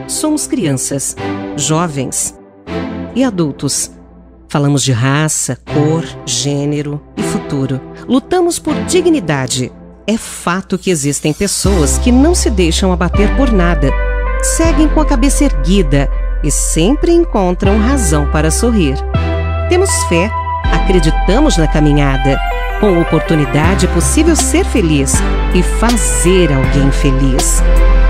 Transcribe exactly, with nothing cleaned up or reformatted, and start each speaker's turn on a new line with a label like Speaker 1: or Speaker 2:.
Speaker 1: Somos crianças, jovens e adultos. Falamos de raça, cor, gênero e futuro. Lutamos por dignidade. É fato que existem pessoas que não se deixam abater por nada, seguem com a cabeça erguida e sempre encontram razão para sorrir. Temos fé, acreditamos na caminhada. Com oportunidade é possível ser feliz e fazer alguém feliz.